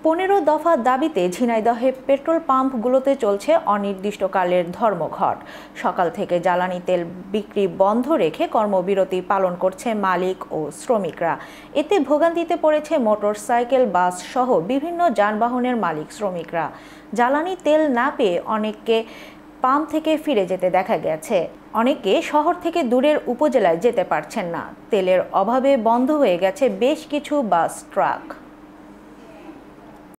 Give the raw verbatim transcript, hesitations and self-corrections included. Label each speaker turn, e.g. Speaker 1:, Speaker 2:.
Speaker 1: পনেরো দফা দাবিতে ঝিনাইদহে পেট্রোল পাম্পগুলোতে চলছে অনির্দিষ্টকালের ধর্মঘট। সকাল থেকে জ্বালানি তেল বিক্রি বন্ধ রেখে কর্মবিরতি পালন করছে মালিক ও শ্রমিকরা। এতে ভোগান্তিতে পড়েছে মোটরসাইকেল, বাস সহ বিভিন্ন যানবাহনের মালিক শ্রমিকরা। জ্বালানি তেল না পেয়ে অনেককে পাম্প থেকে ফিরে যেতে দেখা গেছে। অনেকে শহর থেকে দূরের উপজেলায় যেতে পারছেন না। তেলের অভাবে বন্ধ হয়ে গেছে বেশ কিছু বাস, ট্রাক।